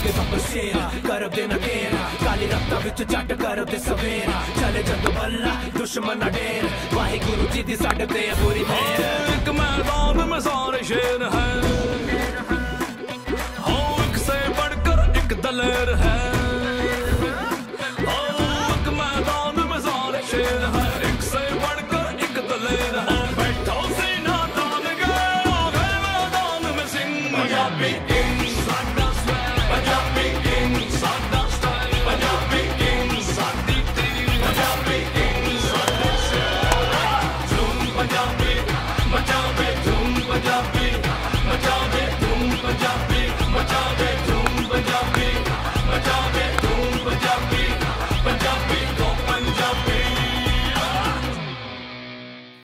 दे बब्बर शेरा करब दे नकेरा काली रत्ता विच जट करब दे सवेरा चले जदों बल्ला दुश्मन ढेर वाहिगुरु जी दी साडे ते पूरी मेहर एक मैदान में सारे शेर